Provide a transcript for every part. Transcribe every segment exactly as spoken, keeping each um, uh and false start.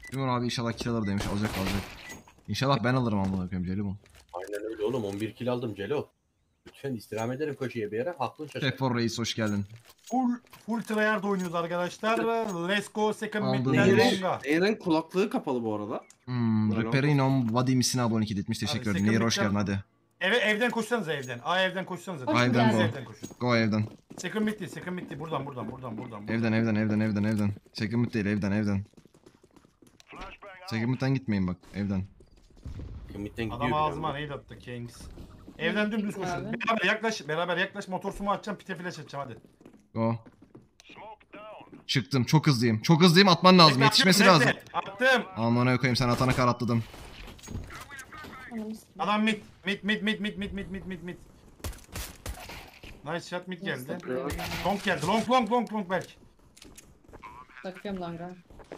Timur abi inşallah kill alır demiş. Alacak alacak. İnşallah ben alırım amına koyayım Celil bu. Aynen öyle oğlum. on bir kill aldım Celo. Lütfen istirham ederim köşeye bir yere. Aklın şaşır. Tefor Reis hoş geldin. Full full tryhard oynuyoruz arkadaşlar. Let's go second Aldın mid'den demiş. longa. Eren kulaklığı kapalı bu arada. Hmm, Aynen. Reperinom Vadim'sine abone iki etmiş. Teşekkür Hadi, ederim. Nehir hoş second geldin hadi. Eve evden koşsanıza evden. A evden koşsanıza. Hoş Evden geldin. go. Evden koşun. Go evden. Second mid değil, second mid değil. Buradan buradan buradan buradan. buradan. Evden evden evden evden evden. Second mid değil evden evden. Second mid'den gitmeyin bak evden. Mid'den gidiyor. Adam bir ağzıma anda. neydi attı Kings. Evden dümdüz Gitme koşun. abi. Beraber yaklaş, beraber yaklaş. Motor sumu atacağım, pite flash atacağım hadi. Go. Çıktım çok hızlıyım. Çok hızlıyım atman lazım. Bekle, Yetişmesi bekle. lazım. Attım. Amına koyayım sen atana kar atladım. Anamı s- Adam mid, mid, mid, mid, mid, mid, mid, mid, mid, mid. Nice shot mid geldi. Bakıyorum. Long geldi. Long, long, long, long belki. Bakıyorum longa.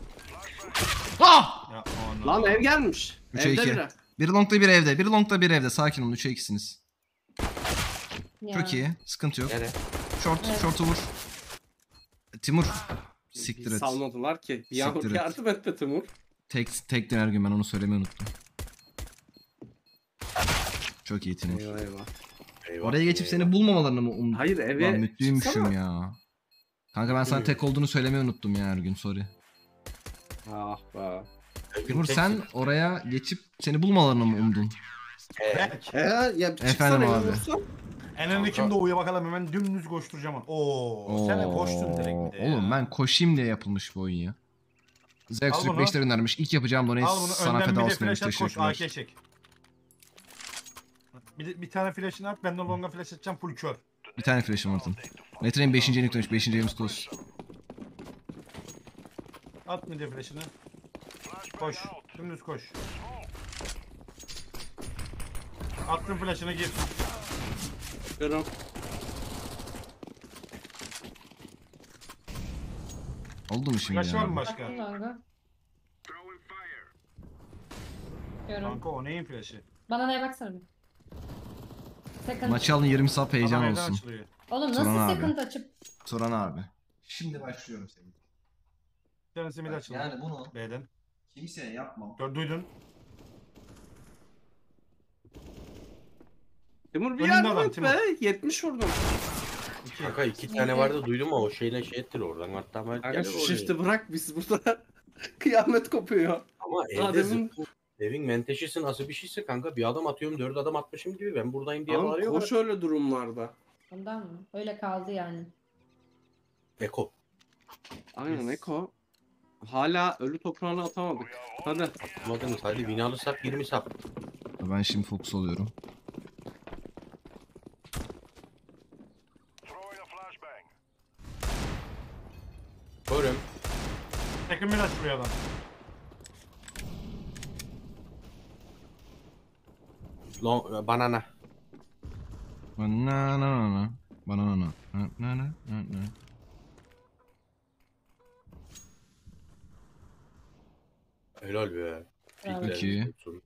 Ah! Ya, ana. Lan ev gelmiş. üçe Evde iki. biri. Biri longda biri evde. Biri longda biri evde. Sakin olun üçe ikisiniz. Ya. Çok iyi. Sıkıntı yok. Nere? Short, Evet. short'u vur. Timur. Siktir et. Salmadılar ki. Bir an Siktir et. yardım et be Timur. Tek, tek döner gün ben onu söylemeyi unuttum. Çok iyi Timur. Eyvah eyvah. Eyvah, Oraya geçip eyvah. seni bulmamalarını mı umdun? Hayır eve Lan mütlüymüşüm çıksana. ya. Kanka ben sana tek olduğunu söylemeyi unuttum ya Ergün sorry. Ah be. Timur Tek- sen oraya geçip seni bulmalarını mı umdun? Ee, Belki. Eğer ya çıksana Efendim evi abi. vursan. En önde kim doğuyor bakalım hemen dümdüz koşturacağım onu. Oo, sen de koştun direkt bir de ya. Oğlum ben koşayım diye yapılmış bu oyun ya. Zeus Al bunu. Türk beşler göndermiş. İlk yapacağım doneyi Al bunu sana önden feda bir de olsun demiş. flash at koş A K Teşekkürler. çek. Bir, de- bir tane flash'ını at ben de longa flash atacağım full kör. Bir tane flash'ım atın. Metra'nın beşinci enik dönmüş. beşinci elimiz olsun. At mı de flash'ını. Koş. Dümdüz koş. Attım flash'ını gir. Görüm. Oldu mu şimdi Flash var mı ya? başka? Baktım longa. Görüyorum. Kanka o neyin flash'ı? Bana neye baksana bir. Second. Maçı alın yirmi sap heyecan Adam evden olsun. açılıyor. Oğlum Turan nasıl abi. second açıp Turan abi. Şimdi başlıyorum seni. Bir tanesi mid açıldı. Yani bunu B'den. kimseye yapmam. Gör duydun. Timur bir Önünde yardım adam, et Timur. be. yetmiş vurdum. İki. Kanka iki tane vardı duydun mu? O şeyle şey ettir oradan. Hatta ben Kanka gelir şu oraya. shift'i bırak biz burada kıyamet kopuyor. Ama evde Adem'in- zıp- evin menteşesi nasıl bir şeyse kanka bir adım atıyorum dört adam atmışım gibi ben buradayım diye Tamam bağırıyor. koş öyle durumlarda. ondan mı? Öyle kaldı yani. Eko. Aynen Yes. Eko. Hala ölü toprağını atamadık. Hadi. Atmadınız hadi win alırsak yirmi sap. Ben şimdi fokus oluyorum. Görüm. Second mid açılıyor adam. Long, banana. Banana na banana na na na na na. Helal be. Bravo. Pikler İki. tutsun.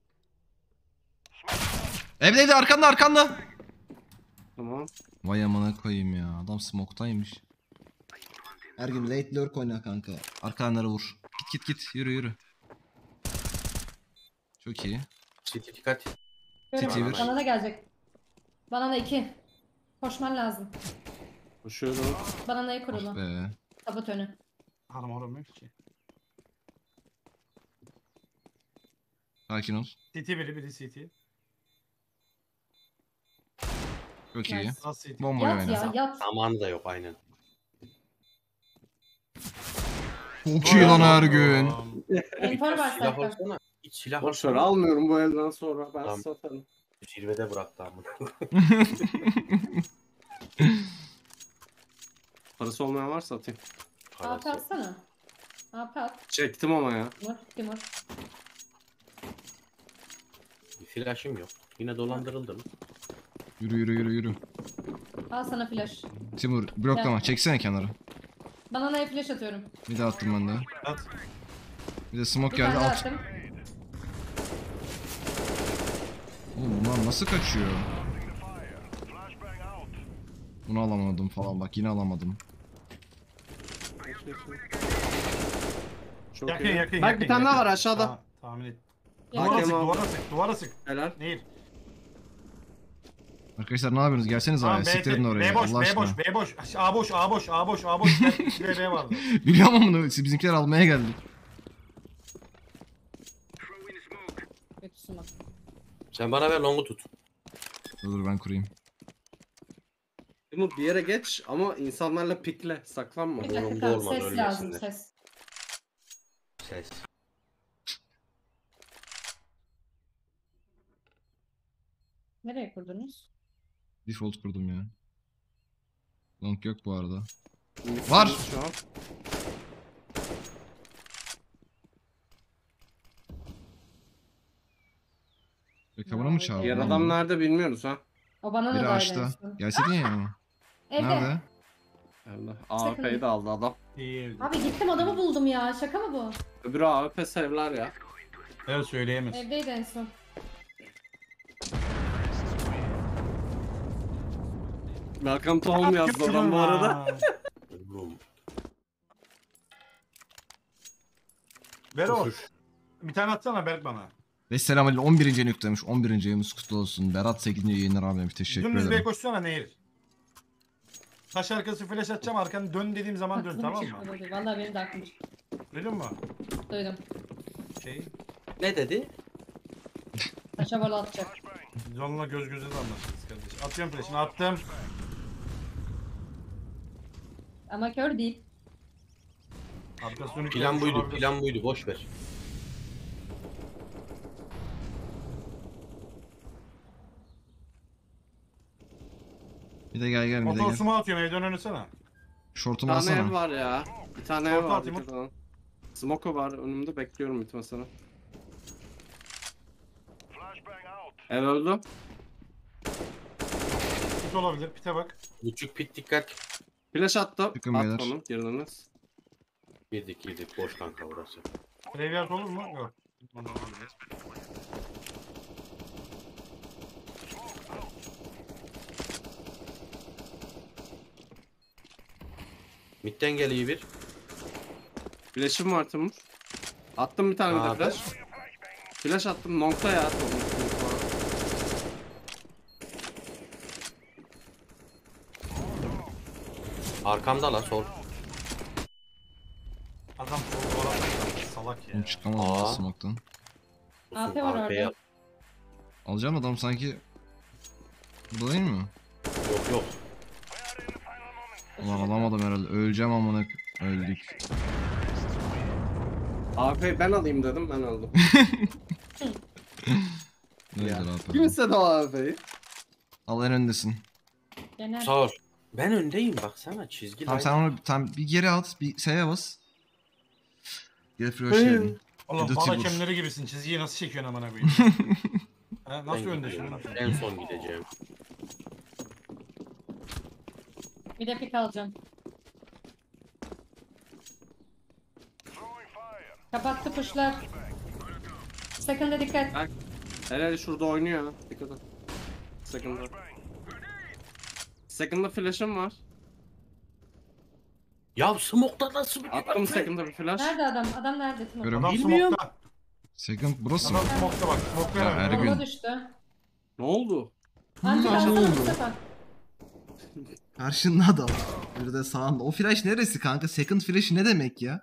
Evde evde arkanda arkanda. Tamam. Vay amına koyayım ya. Adam smoke'taymış. Ergün late lurk oyna kanka. Arkalarına vur. Git git git yürü yürü. Çok iyi. City dikkat. Titi Görüyorum. bir. Bana da gelecek. Bana da iki. Koşman lazım. Koşuyorum. Bana neye Ah kurulu? be. Tabut önü. Hanım olamıyor ki. Sakin ol. C T biri biri C T. Çok iyi. Nice. Nasıl C T? Bomboya Yat ya oyna. yat. Zamanı da yok aynen. Çok iyi lan Ergün. Enfor var Silah zaten. olsana. Hiç silah Boş ver olsana. almıyorum bu elden sonra. Ben Tamam. satarım. Zirvede bıraktı ama. Parası olmayan varsa atayım. A P atsana. A P at. Çektim ama ya. Timur. Timur. Bir flash'ım yok. Yine dolandırıldım. Yürü yürü yürü yürü. Al sana flash. Timur bloklama. Çeksene kenara. Bana neye flash atıyorum. Bir daha attım ben de. At. Bir de smoke Bir geldi. tane daha Alt. attım. Oğlum bunlar nasıl kaçıyor? Bunu alamadım falan bak yine alamadım. Çok Yakın iyi. yakın Bak yakın. bir tane daha yakın. var aşağıda. Ha, tahmin et. Yakın. Duvara Hakem sık, aldı. duvara sık, duvara sık. Helal. Nehir. Arkadaşlar ne yapıyorsunuz? Gelseniz Tamam, oraya. B, Siktirin oraya. B boş, Allah B aşkına. boş, B boş. A boş, A boş, A boş, A boş. B, B vardı. Biliyorum ama bunu. Siz bizimkiler almaya geldik. Kötü sumak. Sen bana ver longu tut. Dur dur ben kurayım. Timur bir yere geç ama insanlarla pikle. Saklanma. Bir Oğlum, dakika olmaz, ses lazım ölmesinler. ses. Ses. Nereye kurdunuz? Default kurdum ya. Long yok bu arada. Mix Var. Şu an. Backup'ına mı çağırdın? Diğer Tamam. adam nerede bilmiyoruz ha. O bana da Biri dahil açtı. olsun. Gelseydin ya. Evde. Nerede? Nerede? A W P'yi de aldı adam. İyi. Abi gittim adamı buldum ya. Şaka mı bu? Öbürü A W P sevler ya. Evet söyleyemez. Evdeydi en son. Welcome to home yazdı adam bu arada. Oğlum. Bero. Bir tane atsana Berk bana. Ve selamünaleyküm. on birinci nük demiş. on birinci yayımız kutlu olsun. Berat sekizinci yayınlar abi demiş. Teşekkür Dümdüz B'ye ederim. koşsana Nehir. Taş arkası flash atacağım arkanı dön dediğim zaman dön Aklım tamam mı? çıkmadı. Vallahi benim de aklım çıktı. Duydun mu? Duydum. Şey, Ne dedi? Taşa bola atacak. biz onunla göz göze de anlaşırız kardeş. Atıyorum flash'ını attım. Ama kör değil. Arkası dönük Plan olmuş buydu, olabilir. plan buydu. Boş ver. Bir de gel gel bir de gel. Otosuma atıyorum evden oynasana. Bir Şortumu tane ev alsana. var ya. Bir tane ev Orta var. atayım. dikkat edin. Smoke var önümde bekliyorum bitmesini. Ev öldü. Pit olabilir pite bak. Küçük pit dikkat. Flash attı. Çıkın At beyler. onu girdiniz. Girdik girdik. Boş kanka burası. Graveyard olur mu? Yok. Ondan olabilir. Mid'den geliyor bir. Flash'ım var Timur. Attım bir tane bir de Abi. flash. Flash attım nokta ya. Arkamda lan sol. Adam sol duvara atacak. Salak ya. Oğlum çıkamadım Aa. smoke'tan. A P var Arkaya- orada. Alacağım adam sanki. Burada değil mi? Yok yok. Ulan alamadım herhalde. Öleceğim amına. Öldük. A P ben alayım dedim ben aldım. Öldür Ya. abi. Kim istedi o A P'yi? Al en öndesin. Genel. Sağ ol. Ben öndeyim baksana çizgi. Tamam line. sen onu tam bir geri at. Bir S'ye bas. Gel Froş geldin. Oğlum Bir de bal Tibur. hakemleri gibisin. Çizgiyi nasıl çekiyorsun amına koyayım? ha, Ben nasıl önde gidiyorum. şimdi? En son gideceğim. Bir de pik alacağım. Kapattı kuşlar. Second'a dikkat. Helal şurada oynuyor ha. Dikkat et. Second'da. Second'da flash'ım var. Ya smoke'da nasıl bir Attım second'da bir flash. Nerede adam? Adam nerede? Timur? Görüyorum. Adam Bilmiyorum. smoke'ta. Second burası mı? Adam smoke'ta bak. Smoke'ta Ya, herhalde. Ergün. Bomba düştü. Ne oldu? Antik ne alsana oldu? Mustafa. Karşında adam. Bir de sağında. O flash neresi kanka? Second flash ne demek ya?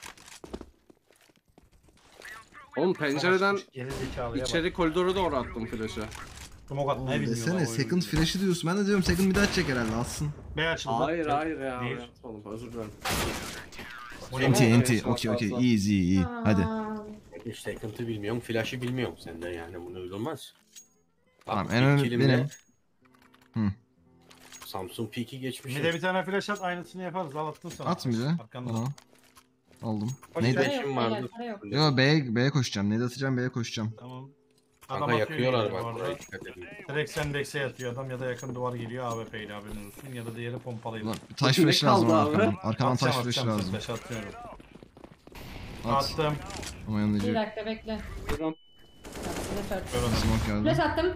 Oğlum pencereden Geri zekalıya bak. içeri koridora doğru attım flash'ı. Smoke atmayı bilmiyor. Desene lan second oyunu. flash'ı diyorsun. Ben de diyorum second bir daha çek herhalde alsın. B açıldı. Hayır hayır ya. Değil. Evet, oğlum özür dilerim. Enti Tamam, enti. evet, Okey sağ- okey. sağ- Easy iyi. Hadi. Aa, Hiç second'ı bilmiyorum, flash'ı bilmiyorum sende yani bunu öyle olmaz. Bak, Tamam ilk en önemli kilimle benim. Hı. Samsung Peak'i geçmiş. Bir de bir tane flash at aynısını yaparız. Al attın sana. At bir de. Arkanda. Tamam. Aldım. Bak, Neydi? para Flash'im yok, vardı. beyler, para yok. Yo B'ye B'ye koşacağım. Neydi atacağım B'ye koşacağım. Tamam. Kanka atıyor yakıyorlar geliyor bak bu arada. burayı dikkat edin. Direkt sendekse yatıyor adam ya da yakın duvar geliyor A W P ile haberin olsun ya da diğeri pompalayla. Ulan taş Ne flash lazım kaldı arkadan. abi? Arkadan taş Atacağım, flash atacağım, lazım. Flash atıyorum. At. Attım. Ama Bir yanıcı. dakika bekle. Buyurun. Flash at. Gör onu. Smoke geldi. Flash attım.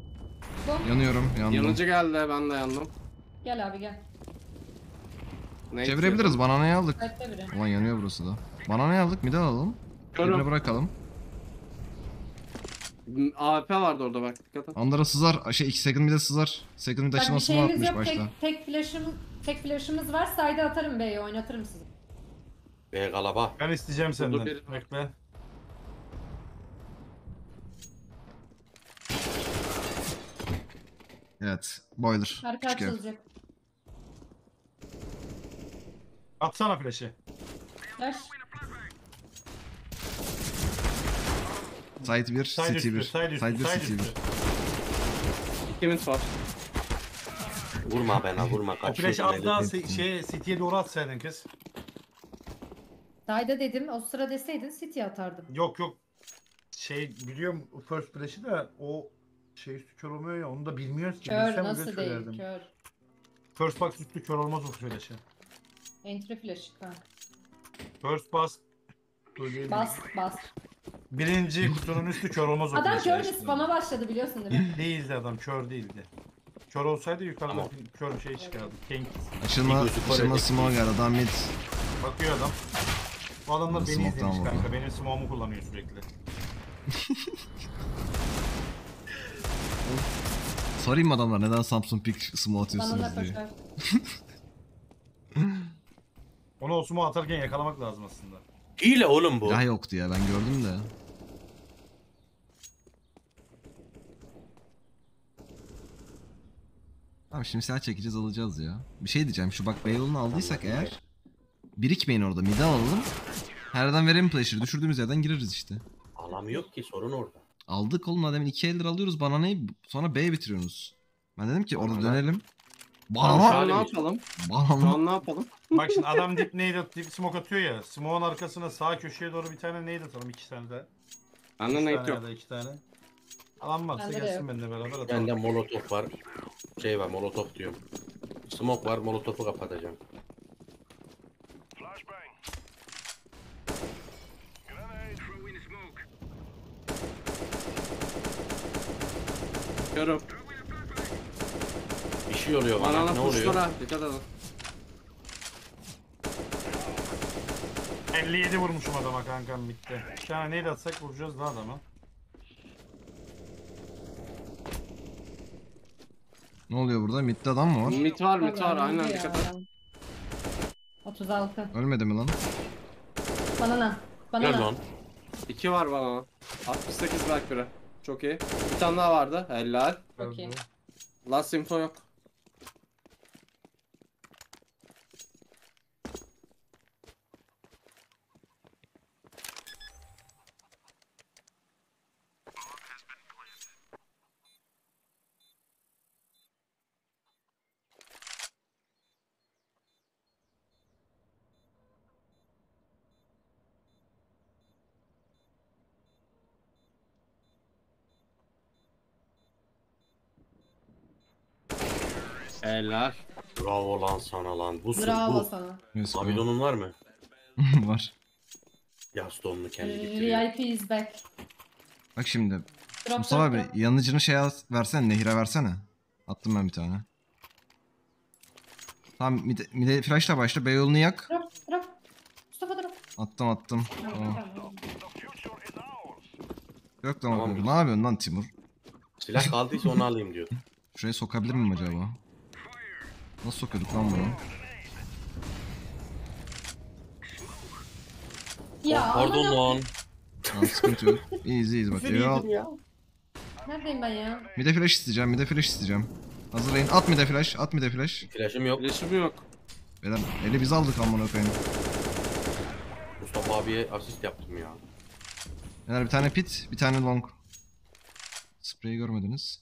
Bom. Yanıyorum yandım. Yanıcı geldi ben de yandım. Gel abi gel. Ne Çevirebiliriz. Bananayı aldık. Bekle biri. Ulan yanıyor burası da. Bananayı aldık. Mide alalım. Körüm. Birine bırakalım. A W P vardı orada bak dikkat et. Andara sızar. Şey iki second mide sızar. Second mide Bak bir açılması şeyimiz atmış yok. başta. Tek, tek flash'ım, tek flash'ımız var. Side'e atarım B'yi, oynatırım sizi. B galaba. Ben isteyeceğim senden. bir- Bekle. Evet. Boiler. Arka Küçük ev. açılacak. Atsana flash'i. Flash. Side bir, Side City üstü, bir. side üstü, Side bir, side City bir. üstü. İki mid var. Vurma bana vurma. O flash'i Kaçıyorsun az daha Melih. se- şey, City'ye doğru atsaydın kız. Side'e dedim. O sıra deseydin City'ye atardım. Yok yok. Şey biliyorum o first flash'i de o şey üstü kör olmuyor ya onu da bilmiyoruz ki. Kör Bilsem nasıl öyle değil? söylerdim. Kör. First box üstü kör olmaz o flash'i. Entry flash kanka. First box söyleyelim. Bas bas. Birinci kutunun üstü kör olmaz o Adam flash'i. kör de spam'a başladı biliyorsun değil mi? Değildi adam kör değildi. Kör olsaydı yukarıda Tamam. bir kör bir şey çıkardı. King. Açılma, Bir gözü açılma Kore'deki. small geldi. Adam mid. Bakıyor adam. Bu adamlar Nasıl beni smoke'tan izlemiş vurdu? kanka. Benim smoke'umu kullanıyor sürekli. Sorayım mı adamlar neden Samsung Pick small Bana da atıyorsunuz diye. koşar. Onu o smoke atarken yakalamak lazım aslında. Hile oğlum bu. Ya yoktu ya ben gördüm de. Tamam şimdi silah çekeceğiz alacağız ya. Bir şey diyeceğim şu bak Beyoğlu'nu aldıysak eğer. Birikmeyin orada mide alalım. Herden verelim pleasure düşürdüğümüz yerden gireriz işte. Alamıyor ki sorun orada. Aldık oğlum adamın iki eldir alıyoruz bananayı sonra B'ye bitiriyorsunuz. Ben dedim ki orada dönelim. Tamam, şu Banana! an ne yapalım? Şu Banana! an ne yapalım? Bak şimdi adam dip nade at, dip smoke atıyor ya. Smoke'un arkasına sağ köşeye doğru bir tane nade atalım. iki tane de. Bende Üç nade tane ya yok. da iki tane. Alan varsa Bende de gelsin yok. benimle beraber atalım. Bende molotof var. Şey var molotof diyorum. Smoke var molotofu kapatacağım. Körüm. Bir şey oluyor bana. Banana Ne oluyor? kuşlara dikkat edin. elli yedi vurmuşum adama kankam bitti. Bir tane nade atsak vuracağız da adama. Ne oluyor burada? Mid'de adam mı var? Mid var mid var Tabii, aynen öldü dikkat ya et. adam. otuz altı. Ölmedi mi lan? Banana. Gel Banana. lan. İki var bana. altmış sekiz belki biri. Çok iyi. Bir tane daha vardı. Helal. Çok iyi. Last info yok. Helal. Bravo lan sana lan. Bu Bravo bu. sana. Neyse, Babilon'un var mı? var. Yastonlu kendi getiriyor. V I P is back. Bak şimdi. Drop Mustafa drop abi drop. yanıcını şey al, versene Nehir'e versene. Attım ben bir tane. Tamam mide, mide flashla başla Beyoğlu'nu yak. Drop drop. Mustafa drop. Attım attım. Tamam. Tamam. Yok lan Tamam. bakıyorum. Ne yapıyorsun lan Timur? Silah kaldıysa onu alayım diyor. Şuraya sokabilir miyim acaba? Nasıl sokuyorduk lan bunu? Ya Oh, pardon amına- lan. Tamam sıkıntı yok. İyiyiz iyiyiz bak. Evi al. Neredeyim ben ya? Mide flash isteyeceğim. Mide flash isteyeceğim. Hazırlayın. At mide flash. At mide flash. Flash'ım yok. Flash'ım yok. Beyler eli biz aldık amına koyayım. Mustafa abiye asist yaptım ya. Beyler bir tane pit, bir tane long. Spray'i görmediniz.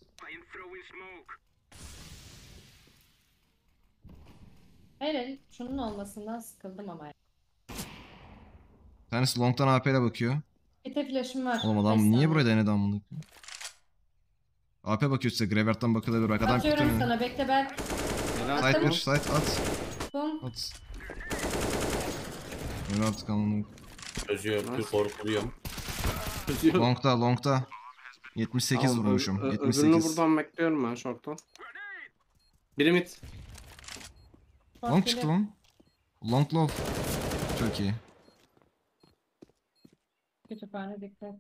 Hayır hayır. Şunun olmasından sıkıldım ama. ya. Bir tanesi long'tan A P ile bakıyor. Bir tek flash'ım var. Oğlum Beş adam niye saniye. buraya denedi amına koyayım? A P bakıyor size. Gravert'tan bakılabilir. Bak adam Atıyorum tutuyor. sana bekle ben. Helal. Site bir, site at. Bum. At. Öyle artık amına koyayım. Çözüyorum. Dur korkuluyorum. Çözüyor. Long'da, long'da. yetmiş sekiz Al, ö- vurmuşum. ö- yetmiş Öbürünü sekiz. buradan bekliyorum ben short'tan. Biri mid. Long çıktı lan. Long love. Çok iyi. Kütüphane dikkat.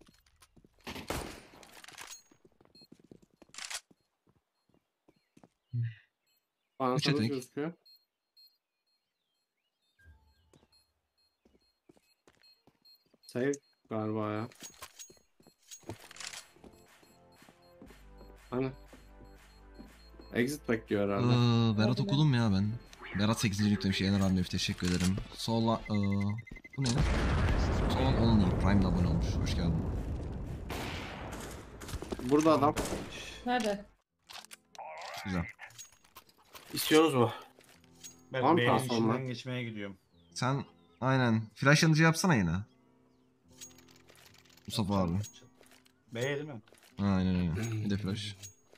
Bana Üç sana etek. gözüküyor. Save galiba ya. Hani? Exit bekliyor herhalde. Ee, Berat Olabilir. okudum ya ben. Berat sekizinci yüklemiş. Yener Ramlev teşekkür ederim. Sola... Ee, bu ne? Sol Only Prime'la abone olmuş. Hoş geldin. Burada adam. Nerede? Güzel. İstiyorsunuz mu? Ben Var mı B'nin transformer? içinden geçmeye gidiyorum. Sen aynen. Flash yanıcı yapsana yine. Mustafa abi. B değil mi? Aynen öyle. Bir de flash.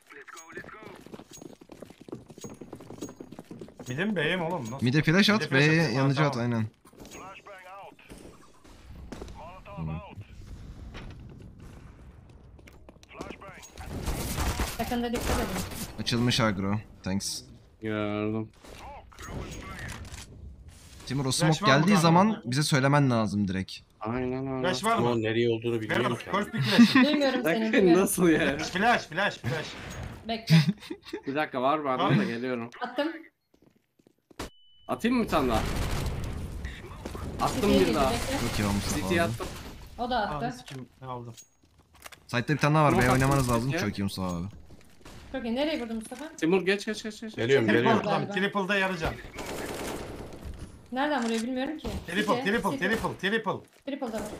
Midim mi B'ye mi oğlum? Nasıl? Bir de flash Bir at de flash B'ye atayım. Ha, yanıcı at tamam. aynen. Yakında dikkat edin. Açılmış agro. Thanks. Gördüm. Timur o Flash smoke var mı geldiği kanka? zaman bize söylemen lazım direkt. Aynen öyle. Flash var Ama mı? nereye olduğunu bilmiyorum Berat ki. koş bir flash'ı. Duymuyorum seni. Dakika Duymuyorum. nasıl ya? Flash flash flash. Bekle. Bir dakika var Var bende mı? de geliyorum. Attım. Atayım mı bir tane daha? Attım City'ye bir girdi. daha. Bekle. Çok iyi olmuş City'ye Mustafa abi. attım. O da Anı attı. sikim ne aldım. Site'de bir tane daha var. Smoke B'ye attım oynamanız lazım. City'ye. Çok iyi Mustafa abi. Çok iyi. Nereye vurdun Mustafa? Timur geç geç geç geç. Geliyorum Triple geliyorum. galiba. Triple'dan triple'da yarayacağım. Nereden vuruyor bilmiyorum ki. Triple City, triple City. triple triple. Triple'da var.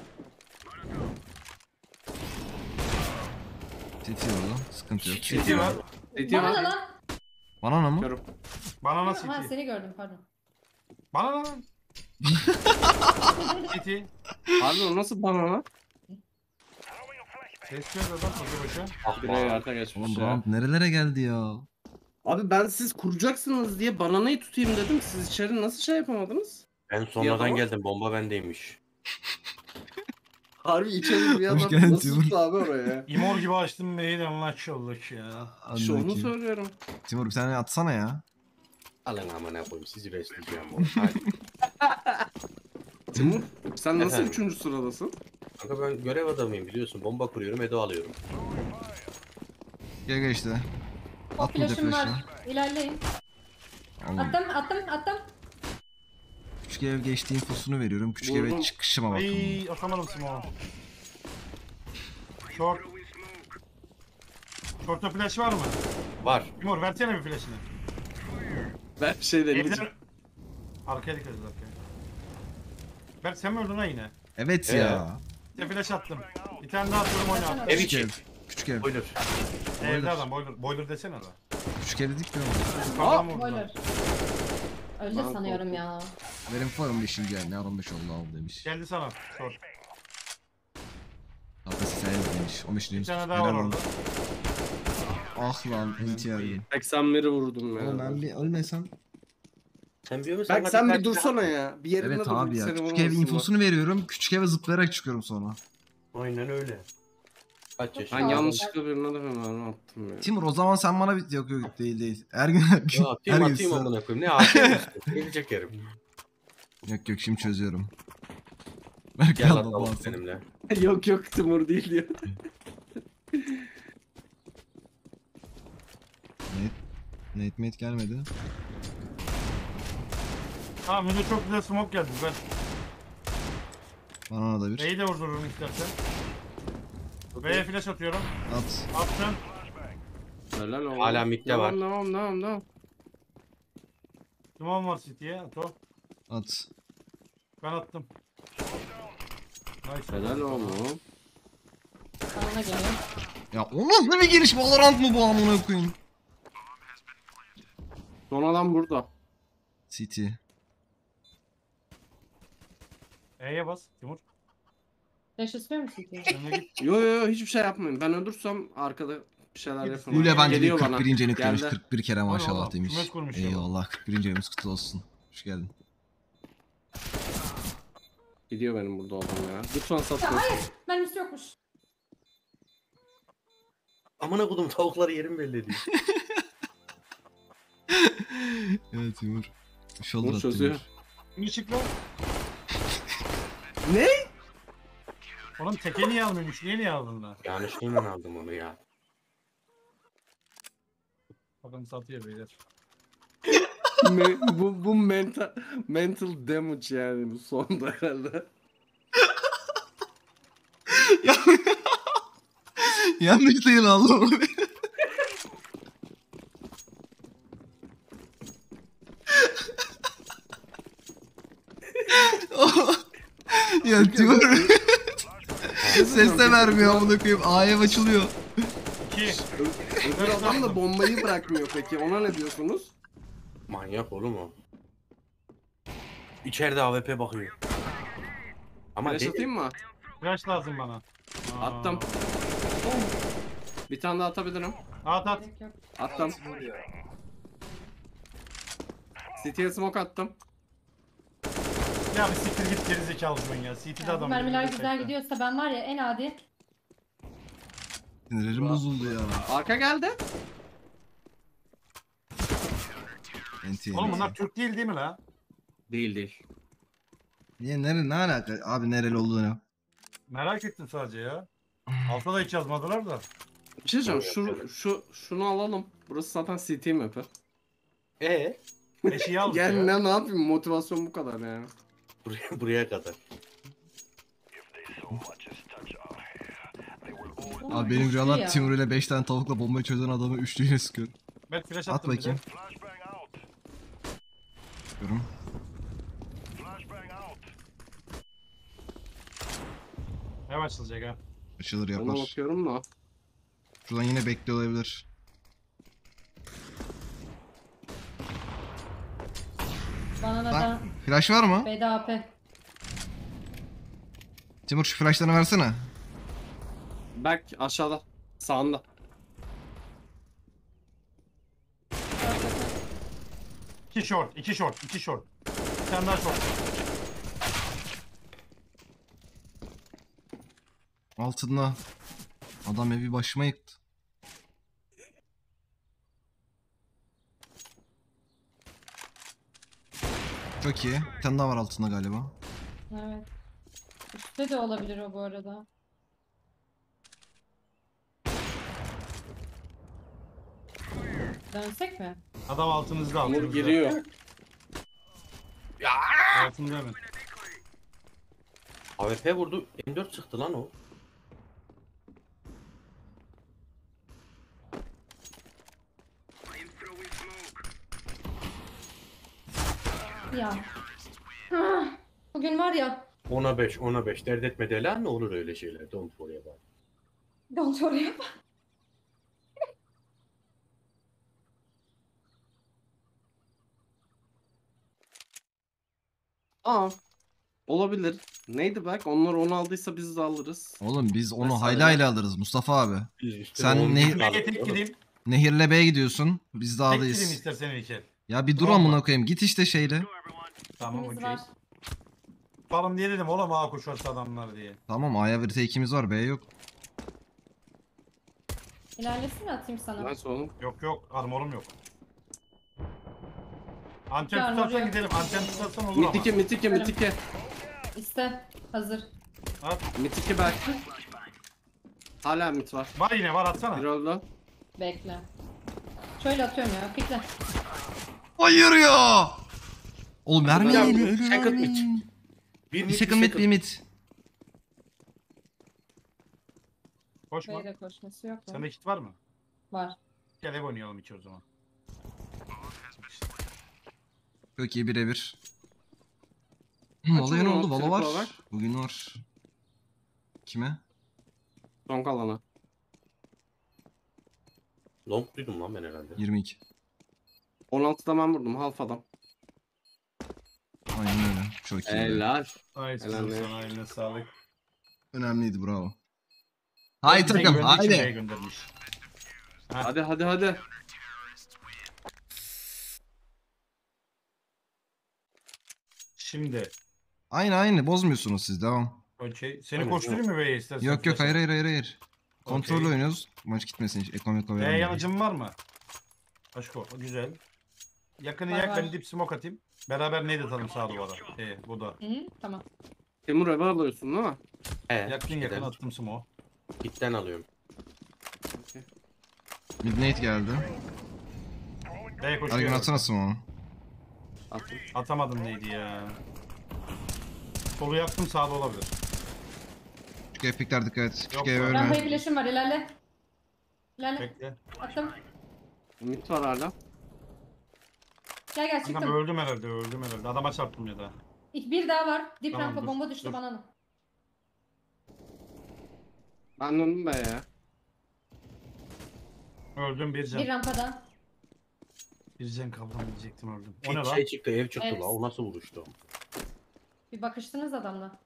Titi orada. Sıkıntı yok. City var. City'ye Bana ne var. lan? Banana mı? Görüm. Bana nasıl Ha City? seni gördüm pardon. Bana lan. City. Abi o nasıl bana lan? Ses ver adam koca başa. Ah Birey be. arta geçmiş Oğlum ya. round nerelere geldi ya? Abi ben siz kuracaksınız diye bananayı tutayım dedim. Siz içeri nasıl şey yapamadınız? Ben Ya sonradan tamam. geldim. Bomba bendeymiş. Harbi içeri bir Hoş adam geldin nasıl Timur. tuttu abi oraya? İmor gibi açtım B'yi de anlaş olduk ya. İşte onu Anladım. söylüyorum. Timur bir tane atsana ya. Alın amına koyayım. Sizi besleyeceğim oğlum. Hadi. Timur sen nasıl Efendim? üçüncü sıradasın? Kanka ben görev adamıyım biliyorsun. Bomba kuruyorum, Edo alıyorum. Gel gel işte. O At bir de flash'ım var. flash'ı. İlerleyin. Allah'ım. Attım attım attım. Küçük ev geçtiği infosunu veriyorum. Küçük Vurdum. eve çıkışıma bakın. Ay atamadım smoke'u. Short. Short'a flash var mı? Var. Timur versene bir flash'ını. Ben bir şey demeyeceğim. Evden... Arkaya dikkat et arkaya. Berk sen mi öldün ha yine? Evet Ee? ya. Bir flash attım. Bir tane daha atıyorum oyna. Versene Ev bana. Küçük içi. ev. Küçük ev. Boiler. Evde adam boiler. Boiler desene da. Küçük ev dedik mi? Yukarıdan vurdular. Boiler. Öldü Ben sanıyorum ya. Benim farım beşinci yani. Ne on beş oldu al demiş. Geldi sana. Short. Hatta sen demiş. on beş Bir demiş. tane daha var Helal orada. olsun. Ah lan ihtiyarım. seksen biri vurdum ya. Oğlum ben bir ölmesem. Sen biliyor musun? Bak sen bir dursana ya. Bir yerinde Evet dur, abi ya. seni Küçük ev vurmasınlar. infosunu veriyorum. Küçük eve zıplayarak çıkıyorum sonra. Aynen öyle. Kaç Ben yaşında? Tamam. yanlışlıkla birine de mermi attım ya. Timur o zaman sen bana bir... Yok yok değil değil. Her gün her gün. Ya atayım her gün atayım sen- amına koyayım. Ne atayım işte. Gelecek yerim. Yok yok şimdi çözüyorum. Berk Gel aldı atalım bağırsın. benimle. yok yok Timur değil diyor. Nate mate gelmedi. Ha müze çok güzel smoke geldi. Ben Bana da bir. B'yi de vurdururum istersen. B'ye flash atıyorum. At. Attım. Helal olsun. Hala midde var. Devam devam devam devam. Smoke var City'ye. Ato. At. Ben attım. Nice. Helal oğlum. Bana geliyor. Ya o nasıl bir giriş? Valorant mı bu amına koyayım? Son adam burada. City. E'ye bas Timur. Flash istiyor musun ki? Önüne git. Yo yo yo hiçbir şey yapmayın. Ben ölürsem arkada bir şeyler yaparım. Lule bence bir Geliyor bana. kırk birinci enik demiş. Geldi. kırk bir kere maşallah oğlum, demiş. kümes kurmuş ya. Eyvallah kırk birinci evimiz kutlu olsun. Hoş geldin. Gidiyor benim burada olduğum ya. Lütfen Ya satma. hayır. Mermisi yokmuş. Amına kodum tavukları yerim belli değil. Evet Timur. Shoulder Bunu at çözüyor. Timur. Ne çık lan? Ne? Oğlum teke niye almıyorsun? Üçlüye niye aldın lan? Yanlışlıkla aldım onu ya. Bakın satıyor beyler. Me- bu bu mental mental damage yani bu sonda herhalde. Yanlış değil Allah'ım. Ya Timur ses de vermiyor amına koyayım. A'ya açılıyor. İki. Öbür adam da bombayı bırakmıyor peki. Ona ne diyorsunuz? Manyak oğlum o. İçeride A W P bakıyor. Ama Flash değil. atayım mı? Flash lazım bana. Aa. Attım. Bir tane daha atabilirim. At at. Gerek yok. Attım. City'ye smoke attım. Ya bir siktir git gerizekalı oyun ya. C T'de Ya, bu adam. mermiler birbirine güzel çekti. gidiyorsa ben var ya en adi. Sinirlerim bozuldu ya. Arka geldi. Enti Oğlum enti. bunlar Türk değil değil mi la? Değil değil. Niye nere ne alaka abi nereli olduğunu? Merak ettim sadece ya. Altta da hiç yazmadılar da. Bir şey diyeceğim. Şu, şu, şunu alalım. Burası zaten C T map'i. Ee, Eşiği al. Yani ya. ne, ne yapayım? Motivasyon bu kadar yani. buraya, buraya kadar. Oğlum, Abi benim güçlü rüyalar ya. Timur ile beş tane tavukla bombayı çözen adamı üçlüyle sıkıyor. Ben flash At attım bir de. bakayım. Diyorum. Ev açılacak ha. Açılır Ona yapar. bakıyorum da. Şuradan yine bekliyor olabilir. Bana da Lan flash var mı? B D A P. Timur şu flashlarını versene. Back aşağıda. Sağında. İki short, iki short, iki short. Bir tane daha short. Altında. Adam evi başıma yıktı. Çok iyi. Bir tane daha var altında galiba. Evet. Üstte de olabilir o bu arada. Dönsek mi? Adam altınızda Umur altınızda. giriyor. Altında mı? A W P vurdu. M dört çıktı lan o. Ya. Ah, bugün var ya. ona beş, ona beş. Dert etme de lan, ne olur öyle şeyler. Don't worry about it. Don't worry. Aa. Olabilir. Neydi back? Onlar onu aldıysa biz de alırız. Oğlum biz onu Mesela hayli hayli alırız Mustafa abi. Biz üstüne Sen on ne- bir Ben aldık getirip oğlum. gideyim. Nehirle B'ye gidiyorsun. Biz de Tek gideyim A'dayız. istersen İlker. Ya bir dur Tamam. amına koyayım. Git işte şeyle. Tamam İkimiz okey. var. Balım diye dedim oğlum ağa koşarsa adamlar diye. Tamam A'ya bir tekimiz var. B yok. İlerlesin mi atayım sana? Nice oğlum. Yok yok armorum yok. Anten Ya, tutarsan armor yok. gidelim. Anten tutarsan olur ama. Mitike mitike mitike. İste. Hazır. At. Mitike back. Hala mit var. Var yine var atsana. Bir öldü. Bekle. Şöyle atıyorum ya. Pikle. Hayır ya. Oğlum verme Ya, yeni. ölü second verme. mid. Bir Bir mid, second mid bir mid. Koşma. B'de koşması yok mu? Sende kit var mı? Var. Gel ev oynayalım iki o zaman. Çok iyi birebir. Kaç Vallahi ne oyun oldu? oldu? Valo Triple var. olarak? Bugün var. Kime? Son kalana. Long duydum lan ben herhalde. yirmi iki. on altıda ben vurdum. Half adam. Aynen öyle. Çok iyi. Helal. Ay Helal kızım be. sana eline sağlık. Önemliydi bravo. Haydi Bize takım güvendiği için B'ye haydi. göndermiş. Hadi hadi hadi. Şimdi. Aynı aynı bozmuyorsunuz siz devam. Okey. Seni Aynen, koşturayım mı B'ye istersen? Yok yok flash'a? hayır hayır hayır hayır. Kontrollü Okey. oynuyoruz. Maç gitmesin hiç. Ekonomik B olarak. yanıcım var mı? Aşko güzel. Yakını Var, yak var. ben dip smoke atayım. Beraber ne atalım sağa duvara. Ee, bu da. Hı hı, tamam. Timur eve alıyorsun değil mi? He. Yakın yakın şeyden, attım smoke. Kitten alıyorum. Midnight geldi. B'ye Ergün koşuyor. atsana smoke'u. Attım. Atamadım neydi ya. Solu yaktım sağda olabilir. Küçük epikler dikkat et. Küçük Yok, ev yok. Rampaya ölme. flash'ım var, ilerle. İlerle. Bekle. Attım. Mid var hala. Gel gel Kankam çıktım. öldüm herhalde öldüm herhalde. Adama çarptım ya da. İlk bir daha var. Dip Tamam, rampa dur, bomba düştü dur. bana. Ben döndüm be ya. Öldüm bir can. Bir rampada. Bir can kavram diyecektim öldüm. O ne Kit lan? şey çıktı ev çıktı Evet. la. O nasıl buluştu? Bir bakıştınız adamla.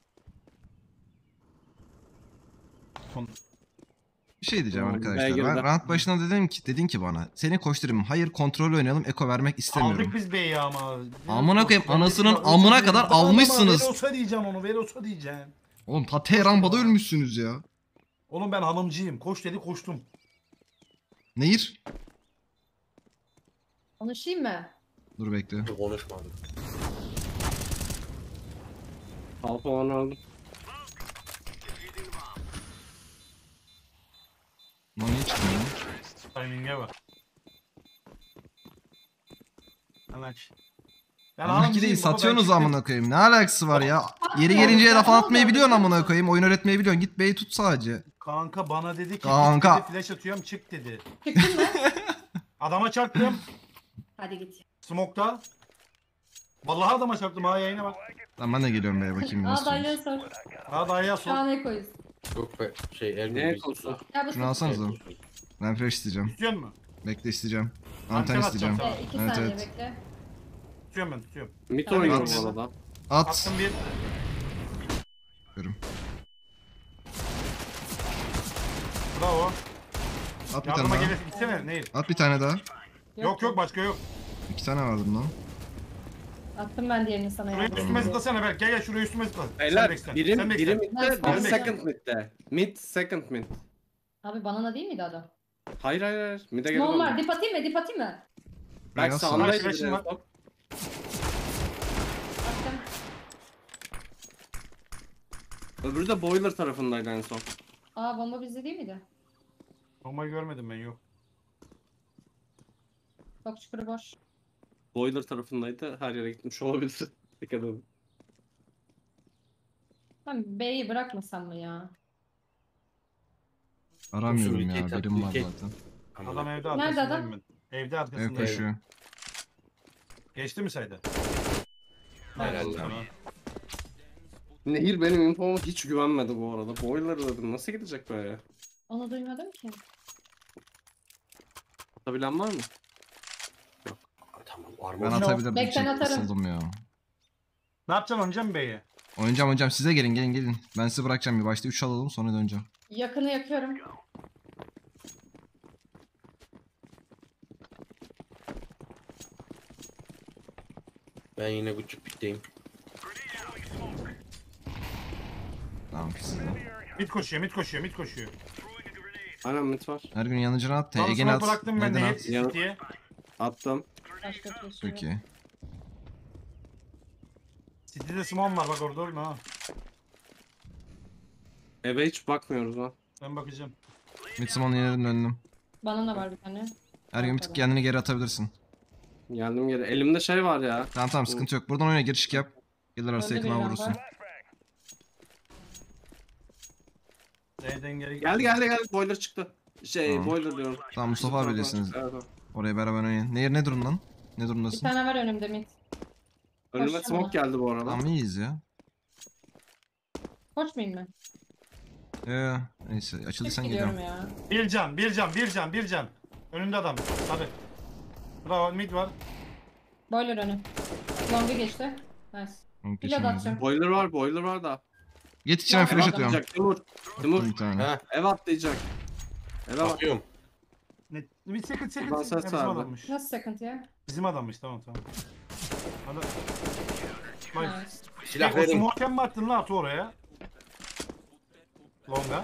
Bir şey diyeceğim Tamam, arkadaşlar. B'ye Ben girdi. round başına dedim ki dedin ki bana seni koşturayım. Hayır kontrol oynayalım. Eko vermek istemiyorum. Aldık biz B'yi ama. Amına koyayım, Ben anasının de- amına kadar Adama almışsınız. Velosa diyeceğim onu Velosa diyeceğim. Oğlum ta Tehran'da ölmüşsünüz ya. Oğlum ben hanımcıyım. Koş dedi koştum. Nehir? Konuşayım mı? Dur bekle. Konuşmadım. Alfa onu aldım. Lan niye çıkmıyor? Timing'e bak. Anaç. Ben Amına hanımcıyım değil baba, ben satıyorsunuz çıktım. amına koyayım. Ne alakası var ya? Yeri ya, gelince ya, laf ne atmayı oldu? biliyorsun Ne amına oldu? koyayım. Oyun öğretmeyi biliyorsun. Git B'yi tut sadece. Kanka bana dedi ki Kanka. Kanka. Dedi, flash atıyorum çık dedi. Çıktın mı? Adama çarptım. Hadi git. Smoke'da. Vallahi adama çarptım ha yayına bak. Lan ben de geliyorum B'ye bakayım Aa nasıl. dayıya sor. Ha dayıya Şu sor. an ekoyuz. Yok be şey Ergun Ne biz- konusu? Ya bu Şunu alsanıza. Ergun. Ben flash isteyeceğim. Tutuyor musun? Bekle isteyeceğim. Anten Anten atacağım isteyeceğim. sana. E, iki Evet, saniye evet. bekle. Tutuyorum ben tutuyorum. Mid Tamam. oynuyorum At. bu arada. At. Attım bir. Görüm. Bravo. At bir Yardıma tane daha. gelip gitsene. Neydi? At bir tane daha. Yok yok başka yok. İki tane vardı bundan. Attım ben diğerini sana Şuraya ya. üstüme zıplasana Berk. Gel gel şuraya üstüme zıpla. Sen Beyler bekle. birim, Sen bekle. biri midde, Nice, biri nice. second midde. Mid, second mid. Abi banana değil miydi adam? Hayır hayır hayır. Mid'e geri Small var. döndüm. Dip atayım mı? Dip atayım mı? Belki Biraz sağındaydı. sonra- Flash'ım var. Attım. Öbürü de boiler tarafındaydı en son. Aa bomba bizde değil miydi? Bombayı görmedim ben yok. Bak çukuru boş. Boiler tarafındaydı. Her yere gitmiş olabilir. Dikkat edin. Ben B'yi bırakmasam mı ya? Aramıyorum Olsun, ya. ülke- Birim var ülke- zaten. Adam evde Nerede arkasındayım adam? ben. Evde Ev arkasındayım. koşuyor. Geçti mi saydı? Helal Tamam. lan. Nehir benim infoma hiç güvenmedi bu arada. Boiler dedim. Nasıl gidecek böyle? Onu duymadım ki. Atabilen var mı? Tamam Ben armor. atabilirdim. Bekten Çok atarım. kısıldım ya. Ne yapacaksın oynayacağım B'ye? Oynayacağım oynayacağım. Size gelin gelin gelin. Ben sizi bırakacağım bir başta. üç alalım sonra döneceğim. Yakını yakıyorum. Ben yine küçük pitteyim. Tamam kısıldım. Mid koşuyor mid koşuyor mid koşuyor. Aynen mid var. Her gün yanıcını at. Tamam Ege'ni smoke at. bıraktım ben de Neden hep at? Yanı- diye. Attım. Başka bir şey yok. Çok iyi. City'de smoke var bak orada olma ha. Eve hiç bakmıyoruz ha. Ben bakacağım. Midsumon yenerim döndüm. Banana var bir tane. Her gün bir tık kendini geri atabilirsin. Geldim geri. Elimde şey var ya. Tamam tamam sıkıntı yok. Buradan oyuna girişik yap. Gelir arası Öldü yakına bir vurursun. rampa. D'den geri Geldi geldi geldi. Boiler çıktı. Şey Tamam. boiler diyorum. Tamam Mustafa Bizim abiylesiniz. taraftan çıktı, evet, Oraya beraber oynayın. Nehir ne durumdan? Ne Bir durumdasın? tane var önümde mid. evet. Önüme Koşacağım smoke geldi bu arada. Tamam iyiyiz ya. Koşmayayım mı? Ee, neyse açıldıysan Hep geliyorum. gidiyorum ya. Bir can bir can bir can bir can. Önünde adam. Hadi. Bravo mid var. Boiler önü. Long'u geçti. Nice. Tamam, Pilot geçelim atacağım. Boiler var boiler var da. Git içine Ya, flash adam atıyorum. Atlayacak Timur. Timur. Bir tane. Ha Ev atlayacak. Eve bak. bakıyorum. Ne? Mid second second. Ulan second. ses Bizim vardı. adammış. Nasıl second ya? Bizim adammış tamam tamam. Hadi. Bak. Nice. Silah O verin. smoke'en mi attın lan atı oraya? Longa.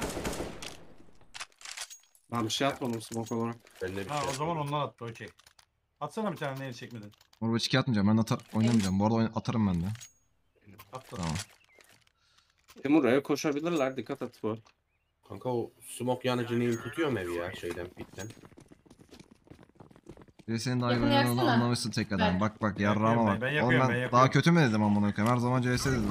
Ben bir şey atmadım smoke olarak. Ben de bir Ha şey o zaman yapıyorum. ondan attı okey. Atsana bir tane neyi çekmedin. Orada çiki atmayacağım. Ben atar oynamayacağım. Bu arada oyna- atarım ben de. Atla. Tamam. Timur E'ye koşabilirler. Dikkat et bu. Kanka o smoke yanıcını tutuyor mu evi ya şeyden pitten? Bir senin daha iyi Yakın oynadığını yaksana. anlamışsın tekrardan. Evet. Bak bak Yapıyorum yarrağıma ben, bak. ben Oğlum yapıyorum, ben, ben daha yapıyorum. kötü mü dedim amına koyayım? Her zaman C S dedim.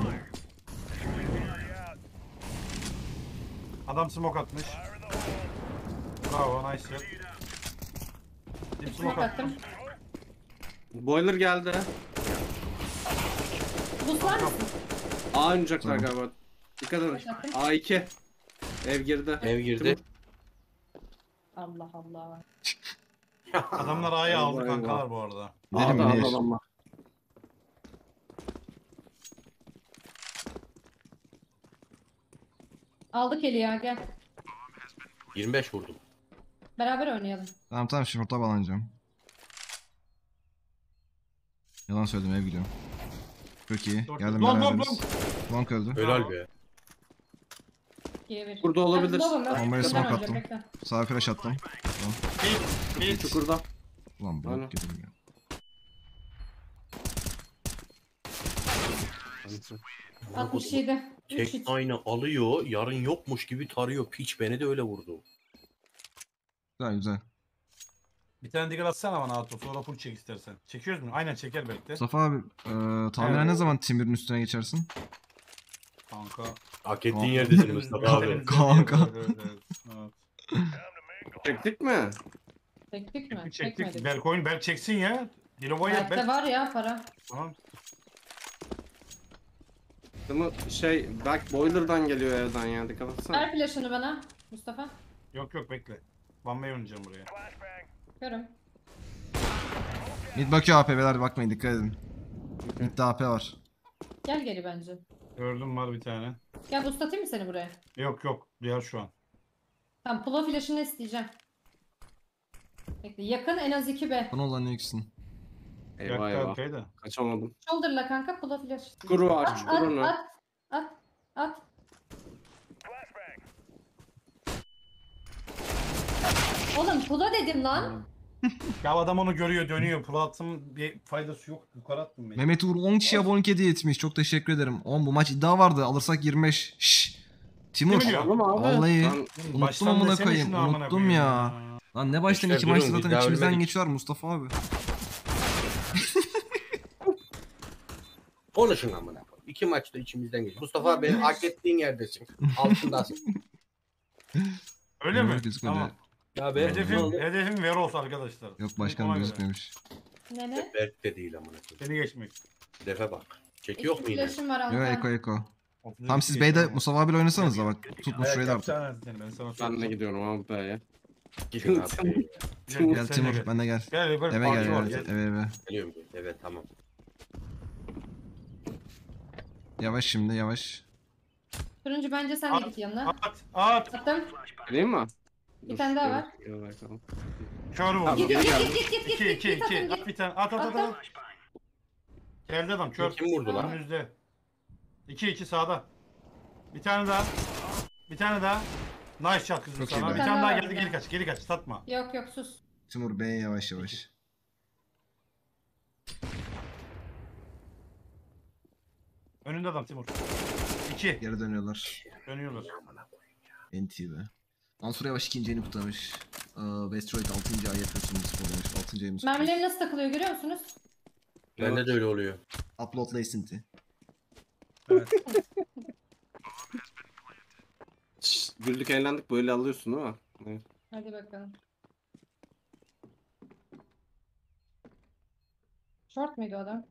Adam smoke atmış. Bravo, nice shot. Bir Smoke smoke attım. attım. Boiler geldi. Buz var mısın? A oynayacaklar Tamam. galiba. Dikkat edin. Başlattım. A iki. Ev girdi. Ev girdi. Timur. Allah Allah. Adamlar A'yı aldı Eyvah, kankalar bu arada. Gidelim A'da mi? A'da adamlar. Aldık eli ya gel. yirmi beş vurdum. Beraber oynayalım. Tamam tamam şorta bağlanacağım. Yalan söyledim ev gidiyorum. Çok iyi. Dört- Geldim Long, long, beraberiz. Long öldü. Helal be. ikiye bir. Burada olabilir. Ben lovum, yok. Bombayı Ben smoke oynayacağım, attım. bekle. Sağa flash attım. Hiç, hiç. Çukurda. Ulan Aynen. blok yedim ya. altmış yedi. üç Tek hit. aynı alıyor, yarın yokmuş gibi tarıyor. Piç beni de öyle vurdu. Güzel güzel. Bir tane digger atsana bana Ato. Sonra full çek istersen. Çekiyoruz mu? Aynen çeker belki de. Mustafa abi e, tahminen Evet. ne zaman Timir'in üstüne geçersin? Kanka. Hak ettiğin Tamam. yerdesin Mustafa abi. Kanka. Evet, evet, evet. Çektik mi? Çektik mi? Çektik. Çekmedik. Berk oyun Berk çeksin ya. Dilova'ya yap Berk'te Berk. var ya para. Tamam. Timur şey back boiler'dan geliyor evden ya. Dikkat etsene. Ver flash'ını bana Mustafa. Yok yok bekle. One way oynayacağım buraya. Görüm. Mid bakıyor A P B'ler bakmayın dikkat edin. Mid'de A P var. Gel geri bence. Gördüm var bir tane. Gel boost atayım mı seni buraya? Yok yok. Diğer şu an. Tamam pulo flash'ını isteyeceğim. Bekle yakın en az iki B. Bana olan yüksin. Eyvah Berk eyvah. arkayı da. Kaçamadım. Shoulder'la kanka pulo flash. Çukuru var. At at Çukurunu. at at at. Oğlum pulo dedim lan. Ya adam onu görüyor dönüyor. Plat'ın bir faydası yok. Yukarı attım beni. Mehmet Uğur on kişiye abonelik hediye etmiş. Çok teşekkür ederim. Oğlum bu maç iddia vardı. Alırsak yirmi beş. Şşş. Timur. Kim biliyor? Oğlum abi. Vallahi. Ben Unuttum Baştan amına desene koyayım. şunu amına Unuttum koyayım ya. Lan ne baştan Boşver iki maçta durun, zaten biz daha içimizden ölmedik. geçiyorlar Mustafa abi. Konuşun amına koyayım. İki maçta içimizden geçti. Mustafa abi hak ettiğin yerdesin. Altındasın. Öyle mi? Yok, gözükmedi. Tamam. Ya be ne Hedefim, oldu? hedefim Veros arkadaşlar. Yok başkan Ona göre. gözükmemiş. Ne ne? Berk de değil amına koyayım. Seni geçmek. Defe bak. Çekiyor İki mu yine? flash'ım var Yo Altan. eko eko. Otuz Tam iki siz B'de geçiyorum. Mustafa abiyle oynasanız da bak. Tutmuş Ayak şurayı da artık. yapacağını seni, ben sana ben de söyleyeyim. gidiyorum abi B'ye. Gidin abi. Gel, Gel sen de Timur gel. ben de gel. Gel böyle Eve parti gel var, evet, eve eve. Geliyorum. Evet tamam. Yavaş şimdi yavaş. Turuncu bence sen de At, git yanına. At at. Attım. Geleyim mi? Bir Dur, tane daha gel- var. gel bakalım. Kör vurdu. Git git git git git git İki git iki git iki. atın At git. bir tane. At at at. Attım. at. Geldi adam kör. Kim vurdu lan? Önümüzde. iki iki sağda. Bir tane daha. Bir tane daha. Nice shot kızım Çok iyi sana. be. Bir Bir tane tane daha daha geldi var. geri kaç geri kaç satma. Yok yok sus. Timur B'ye yavaş yavaş. Önünde adam Timur. iki. Geri dönüyorlar. Dönüyorlar. N T V. Mansur Yavaş ikinci ayını kutlamış. Aa, Westroid altıncı ay yapıyorsunuz spor demiş. altıncı ayımız kutlamış. Mermilerim nasıl takılıyor görüyor musunuz? Bende de öyle oluyor. Uploadla esinti. Evet. Şşş, güldük eğlendik böyle alıyorsun değil mi? Evet. Hadi bakalım. Short muydu o adam?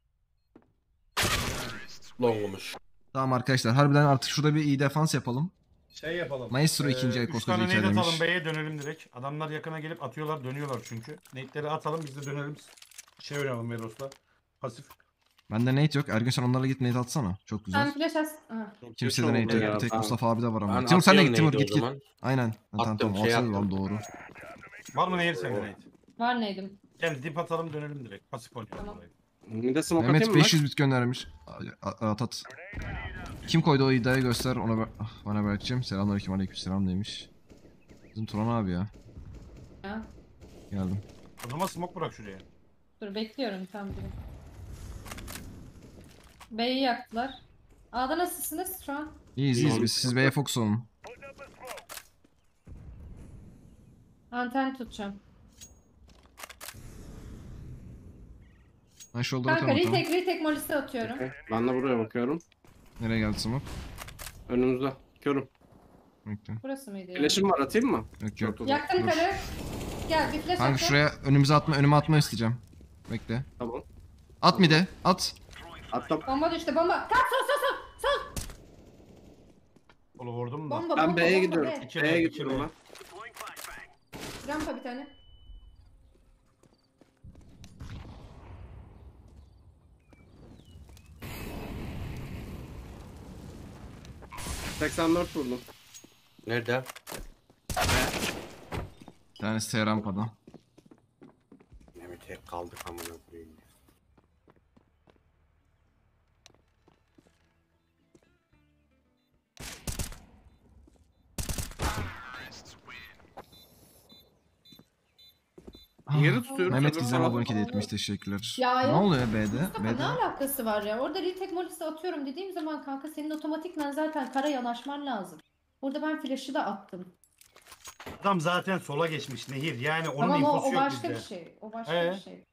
Longmuş. Tamam arkadaşlar harbiden artık şurada bir iyi defans yapalım. Şey yapalım. Maestro ikinci ay üç koskoca tane hikaye nade demiş. atalım B'ye dönelim direkt. Adamlar yakına gelip atıyorlar dönüyorlar çünkü. Nade'leri atalım biz de dönelim. Şey oynayalım Veros'la. Pasif. Bende nate yok. Ergün sen onlarla git nate atsana. Çok güzel. Sen flash as. Aha. Kimse de nate yok. Ya, Bir tek tamam. Mustafa abi de var ama. Ben Timur sen de atıyorum git Timur neydi git o git. zaman? Aynen. Ha, tamam Attım, tamam. şey Atsana lan yaptım. doğru. Var mı nehir sende Nade? Var neydim? Gel dip atalım dönelim direkt. Pasif oynayalım Tamam. burayı. Bir de smoke Mehmet atayım mı? beş yüz bit göndermiş. A- a- At at. Kim koydu o iddiayı göster ona ver- ah, bana bırakacağım. Selamünaleyküm aleykümselam demiş. Bizim Turan abi ya. Ya. Geldim. O zaman smoke bırak şuraya. Dur bekliyorum tam gibi. B'yi yaktılar. A'da nasılsınız şu an? İyiyiz iyiyiz biz. Siz B'ye fokus olun. Anten tutacağım. Ben shoulder Kanka atamam tamam. retake retake molisi atıyorum. Okey. Ben de buraya bakıyorum. Nereye geldi smoke? Önümüzde. Körüm. Bekle. Burası mıydı ya? Flash'ım var, atayım mı? Yok yok. Çok Yaktım Dur. karı. Gel bir flash Kanka atacağım. şuraya önümüze atma, önüme atma isteyeceğim. Bekle. Tamam. At mide, at. Attım. Bomba düştü bomba. Kalk sol sol sol. Sol. Onu vurdum da. Bomba Ben bomba, B'ye bomba, gidiyorum. B. İki B'ye B, gidiyorum iki B. ben. Rampa bir tane. seksen dört vurdum. Nerede? Bir tanesi T rampada. Ne mi tek kaldık amına koyayım. Yeri tutuyorum. Mehmet öbür Gizem tarafa- abone hediye etmiş teşekkürler. Ya ne yok. oluyor B'de? Mustafa ne B'de. alakası var ya? Orada retake molisi atıyorum dediğim zaman kanka senin otomatikman zaten kara yanaşman lazım. Burada ben flash'ı da attım. Adam zaten sola geçmiş Nehir. Yani onun Tamam o, infosu o yok başka bizde. bir şey. O başka Ee? bir şey.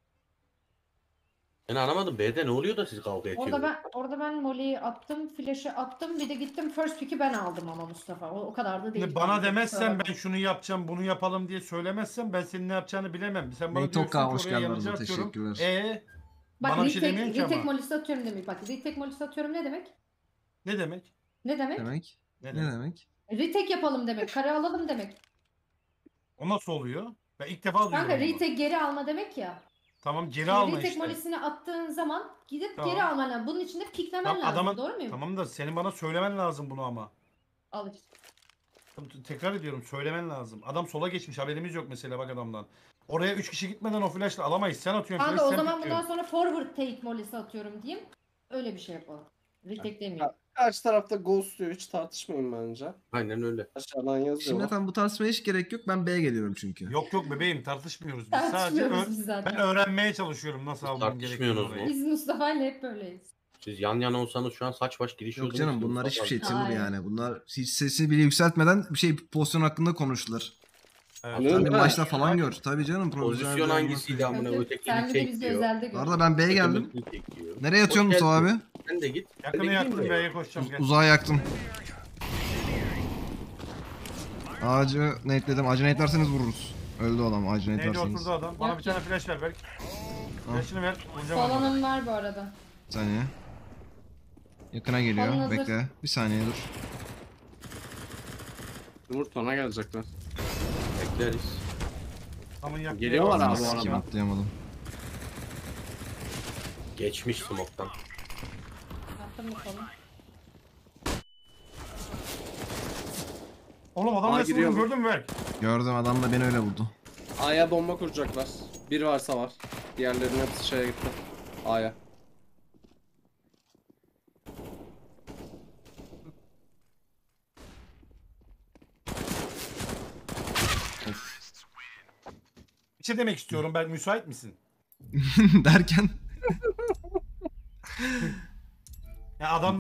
Ben anlamadım. B'de ne oluyor da siz kavga Orada ediyorsunuz? ben orada ben molly'yi attım, flash'ı attım. Bir de gittim first pick'i ben aldım ama Mustafa. O, o kadar da değil. Şimdi bana kanka. demezsen Kusura ben şunu yapacağım bunu yapalım diye söylemezsen ben senin ne yapacağını bilemem. Sen bana Bey diyorsun Tokka, ki hoş oraya geldin yanıcı arada, atıyorum. teşekkürler. Eee Bak bana bir şey retake, demiyorsun ki retake ama. molisi atıyorum demek. Bak retake molisi atıyorum ne demek? Ne demek? Ne demek? Demek. Ne Ne demek? demek? Retake yapalım demek. Kara alalım demek. O nasıl oluyor? Ben ilk defa duyuyorum Kanka bunu. retake geri alma demek ya. Tamam geri Şimdi alma retake işte. molisini attığın zaman gidip Tamam. geri alman lazım. Bunun için de piklemen Tamam, lazım. adamın- Doğru muyum? Tamam da senin bana söylemen lazım bunu ama. Al işte. Tekrar ediyorum söylemen lazım. Adam sola geçmiş haberimiz yok mesela bak adamdan. Oraya üç kişi gitmeden o flashla alamayız. Sen atıyorsun Kanka flash o sen zaman bundan tutuyorsun. sonra forward take molisi atıyorum diyeyim. Öyle bir şey yapalım. Retake demeyeyim. Karşı tarafta ghost diyor. Hiç tartışmayın bence. Aynen öyle. Aşağıdan yazıyor. Şimdi tam bu tartışmaya hiç gerek yok. Ben B'ye geliyorum çünkü. Yok yok bebeğim tartışmıyoruz biz. Sadece Tartışmıyoruz ö- biz zaten. ben öğrenmeye çalışıyorum nasıl almam gerektiğini Tartışmıyorsunuz orayı. mu? Biz Mustafa'yla hep böyleyiz. Siz yan yana olsanız şu an saç baş girişiyordunuz. Yok canım ki bunlar Mustafa hiçbir şey abi. Timur Hayır. yani. Bunlar hiç sesini bile yükseltmeden bir şey pozisyon hakkında konuşulur. Evet. Ne? Sen bir Değil mi? maçta falan gör. Tabii canım. Pozisyon profesyonel hangisiydi bir- amına Sen, öteki sen bir de retake bizi diyor. özelde Bu gör. arada ben B'ye geldim. Retake diyor. Nereye atıyorsun Hoş Mustafa geldin. abi? Sen de git. Ben de Yakını gideyim yaktım mi? B'ye koşacağım gel. Uzağa yaktım. Ağacı nate'ledim. Ağacı nate'lerseniz vururuz. Öldü o adam ağacı Neydi nate'lerseniz. oturdu adam? Bana Yok bir tane flash ver belki. Flash'ını ver. Vuracağım adamı. Falanım var bu arada. Bir saniye. Yakına geliyor. Alın hazır. Bekle. Bir saniye dur. Yumurtana gelecekler. Bekleriz. Tamam, yakmaya Geliyorlar bak. abi bu Sikim arada. atlayamadım. Geçmiş smoke'tan. Attım bakalım. Oğlum adam Aa, nasıl giriyor vurdu bu. gördün mü Berk? Gördüm adam da beni öyle vurdu. A'ya bomba kuracaklar. Bir varsa var. Diğerlerinin hepsi şeye gitti. A'ya. Bir şey demek istiyorum Berk müsait misin? Derken Ya adam